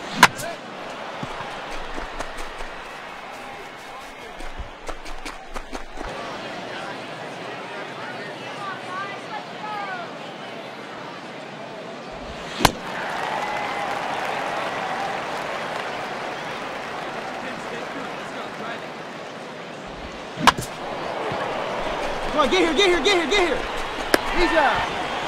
Come on, get here, get here, get here, get here. He's out.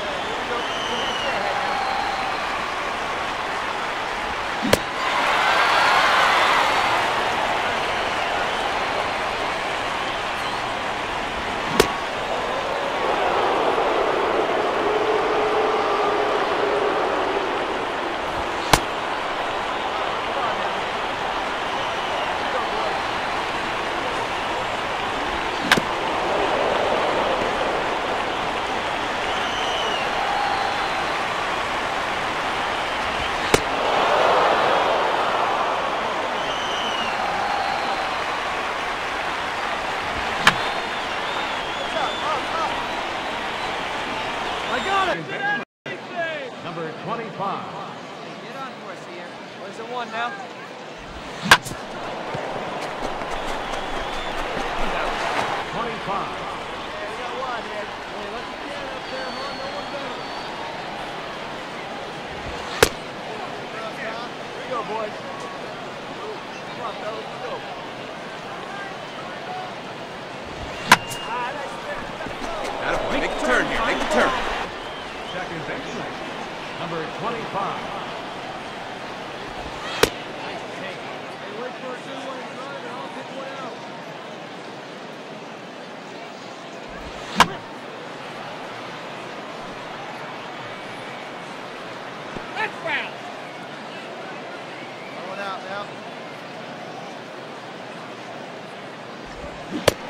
Number 25. Get on for us here. Where's the one now? 25. Yeah, we got one, man. Hey, let the can up there, man. No one got it. Here we go, boys. Come on, fellas. Let's go. Attaboy, make a turn here, make a turn. Second baseman, number 25. Hey, wait for a good one and drive, and I'll pick one out. That's foul. One out now.